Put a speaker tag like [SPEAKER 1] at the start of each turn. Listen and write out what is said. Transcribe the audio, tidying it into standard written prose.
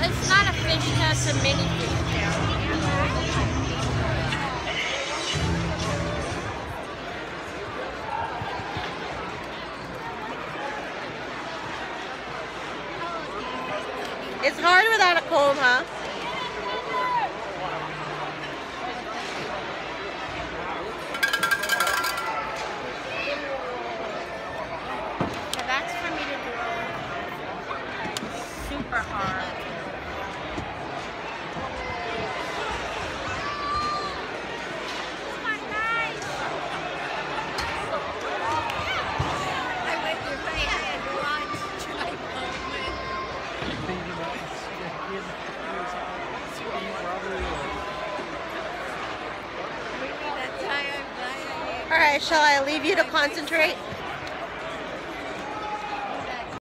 [SPEAKER 1] it's not a fishtail, it's a mini fishtail.
[SPEAKER 2] It's hard without a comb, huh?
[SPEAKER 1] Yeah, that's for me to do. Super hard.
[SPEAKER 2] All right, shall I leave you to concentrate?